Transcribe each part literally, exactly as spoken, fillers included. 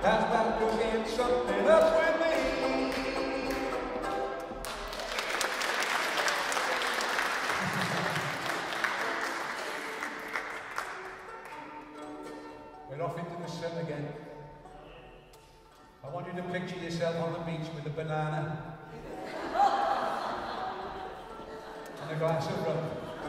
that's about to get something up with me. We're off into the sun again. I want you to picture yourself on the beach with a banana and a glass of rum.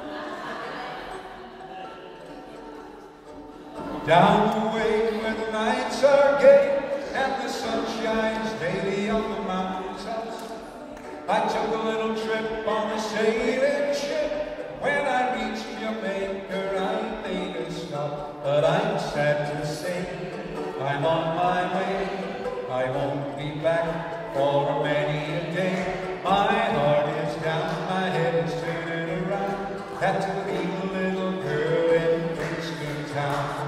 Down the way where the nights are gay and the sun shines daily on the mountaintops, I took a little trip on a sailing ship. When I reached Jamaica, I made a stop, but I'm sad to say I'm on my way. I won't be back for many a day. My heart is down, my head is turning around. Had to leave a little girl in Kingston town.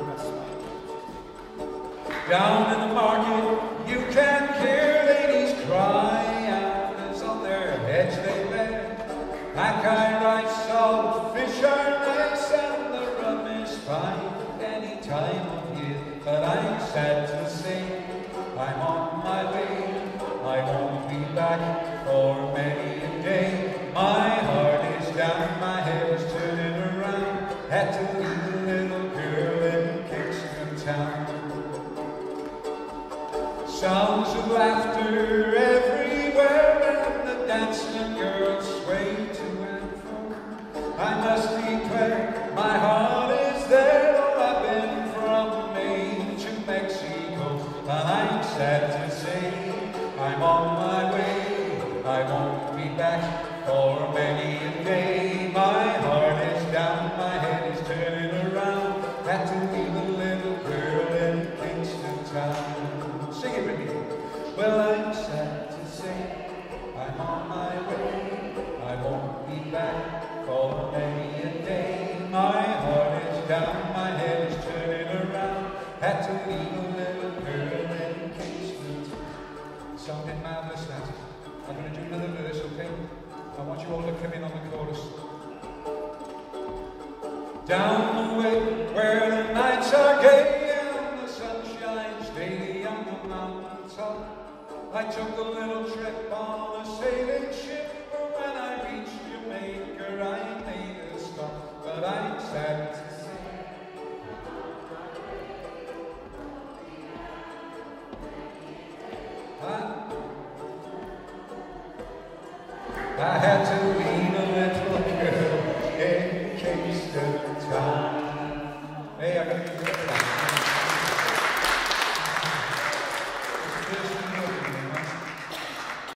Down in the market, you can hear ladies cry out as on their heads they bear. Hackeye rice, salt, fish are nice, and the rum is fine any time of year. But I'm sad to say I'm on my way. I won't be back for many a day. My heart is down, my head is turning around. Had to leave a little girl in Kingston town. Sounds of laughter everywhere, and the dancing girls sway to and fro. I must declare, my heart is there. Oh, I've been from Maine to Mexico, and I'm sad to say I'm on my way. I won't be back for many a day. My heart is down, my head is turning around. Had to leave a little girl in Kingston town. Sing it with me. Well, I'm sad to say I'm on my way. I won't be back for many a day. My heart is down, my head is turning around. Had to leave a little girl in Kingston. Sounded marvelous, that. I'm going to do another verse, okay? I want you all to come in on the chorus. Down the way where the nights are gay and the sun shines daily on the mountaintop, I took a little trip on a sailing ship.